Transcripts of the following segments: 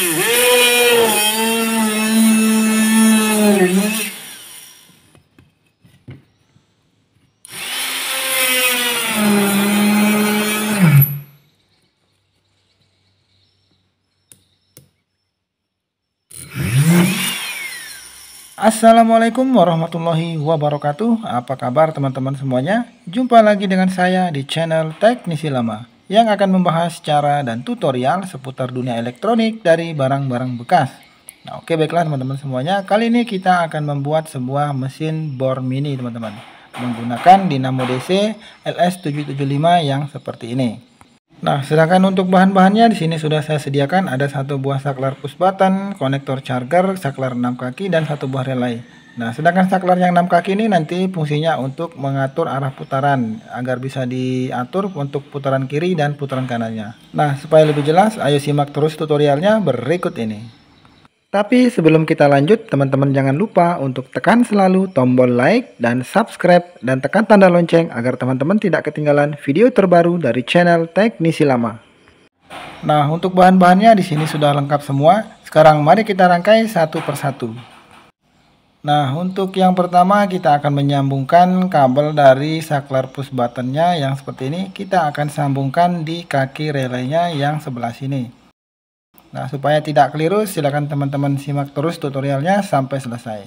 Assalamualaikum warahmatullahi wabarakatuh. Apa kabar teman-teman semuanya? Jumpa lagi dengan saya di channel Teknisi Lama yang akan membahas cara dan tutorial seputar dunia elektronik dari barang-barang bekas. Nah, oke, baiklah teman-teman semuanya. Kali ini kita akan membuat sebuah mesin bor mini teman-teman, menggunakan dinamo DC LS775 yang seperti ini. Nah, sedangkan untuk bahan-bahannya di sini sudah saya sediakan ada satu buah saklar push button, konektor charger, saklar 6 kaki dan satu buah relay. Nah, sedangkan saklar yang 6 kaki ini nanti fungsinya untuk mengatur arah putaran agar bisa diatur untuk putaran kiri dan putaran kanannya. Nah, supaya lebih jelas, ayo simak terus tutorialnya berikut ini. Tapi sebelum kita lanjut, teman-teman jangan lupa untuk tekan selalu tombol like dan subscribe dan tekan tanda lonceng agar teman-teman tidak ketinggalan video terbaru dari channel Teknisi Lama. Nah, untuk bahan-bahannya di sini sudah lengkap semua. Sekarang mari kita rangkai satu persatu. Nah, untuk yang pertama kita akan menyambungkan kabel dari saklar push buttonnya yang seperti ini. Kita akan sambungkan di kaki relaynya yang sebelah sini. Nah, supaya tidak keliru, silakan teman-teman simak terus tutorialnya sampai selesai.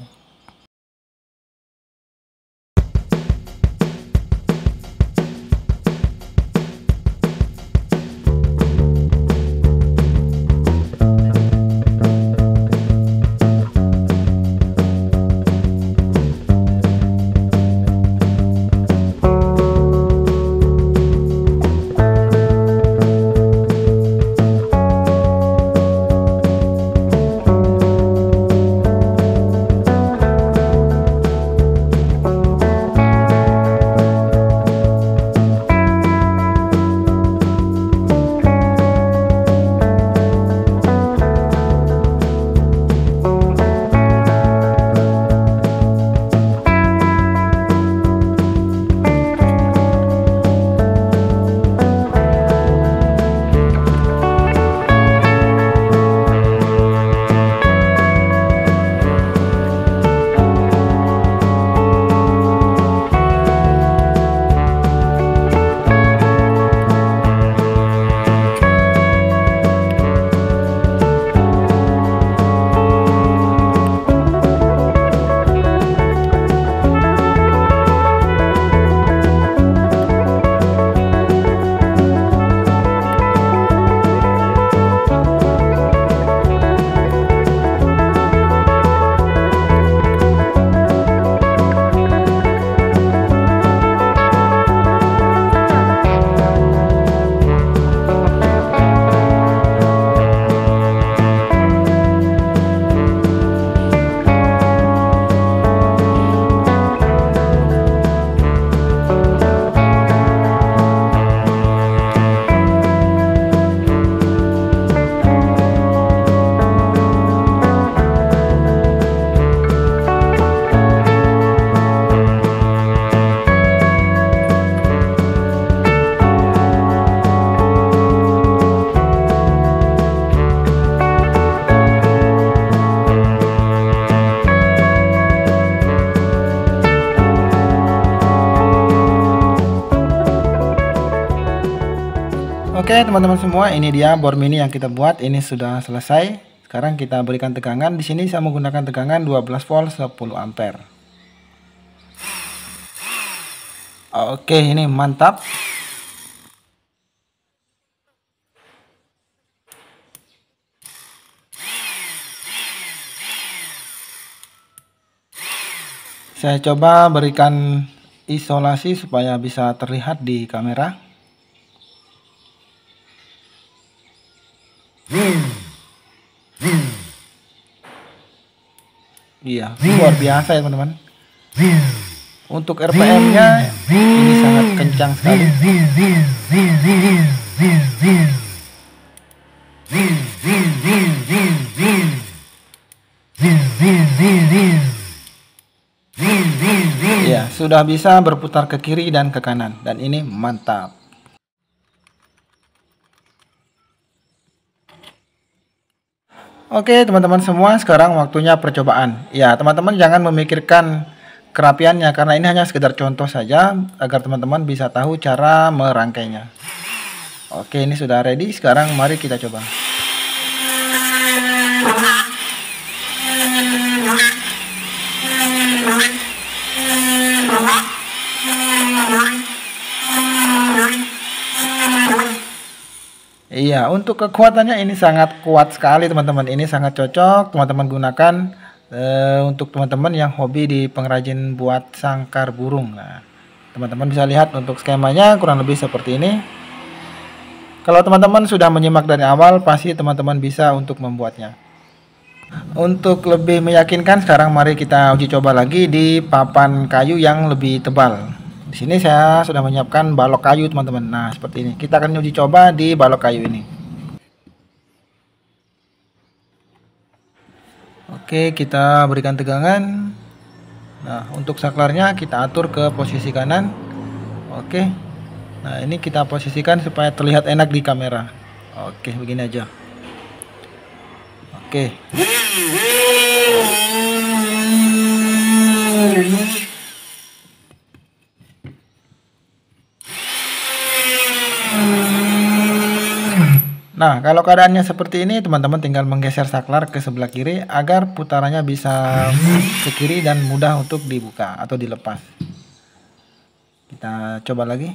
Oke teman-teman semua, ini dia bor mini yang kita buat. Ini sudah selesai. Sekarang kita berikan tegangan. Di sini saya menggunakan tegangan 12 volt 10 ampere. Oke, ini mantap. Saya coba berikan isolasi supaya bisa terlihat di kamera. Iya, luar biasa ya teman-teman. Untuk RPM-nya ini sangat kencang sekali. Ya, sudah bisa berputar ke kiri dan ke kanan, dan ini mantap. Oke teman-teman semua, sekarang waktunya percobaan. Ya teman-teman jangan memikirkan kerapiannya, karena ini hanya sekedar contoh saja agar teman-teman bisa tahu cara merangkainya. Oke, ini sudah ready. Sekarang mari kita coba. Iya, untuk kekuatannya ini sangat kuat sekali teman-teman. Ini sangat cocok teman-teman gunakan untuk teman-teman yang hobi di pengrajin buat sangkar burung. Nah, teman-teman bisa lihat untuk skemanya kurang lebih seperti ini. Kalau teman-teman sudah menyimak dari awal, pasti teman-teman bisa untuk membuatnya. Untuk lebih meyakinkan, sekarang mari kita uji coba lagi di papan kayu yang lebih tebal. Di sini saya sudah menyiapkan balok kayu teman-teman. Nah seperti ini. Kita akan uji coba di balok kayu ini. Oke, kita berikan tegangan. Nah untuk saklarnya kita atur ke posisi kanan. Oke. Nah ini kita posisikan supaya terlihat enak di kamera. Oke, begini aja. Oke. Nah, kalau keadaannya seperti ini, teman-teman tinggal menggeser saklar ke sebelah kiri agar putarannya bisa ke kiri dan mudah untuk dibuka atau dilepas. Kita coba lagi.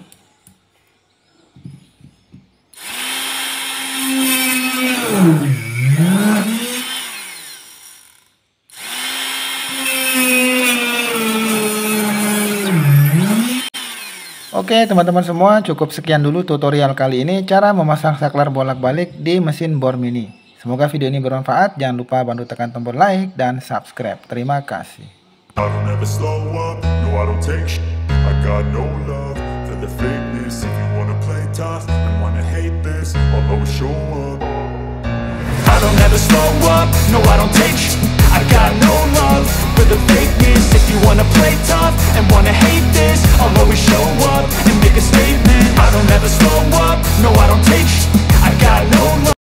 Oke teman-teman semua, cukup sekian dulu tutorial kali ini cara memasang saklar bolak-balik di mesin bor mini. Semoga video ini bermanfaat. Jangan lupa bantu tekan tombol like dan subscribe. Terima kasih. I don't ever slow up, no I don't take sh**. I got no love for the fakeness. If you wanna play tough and wanna hate this, I'll always show up and make a statement. I don't ever slow up.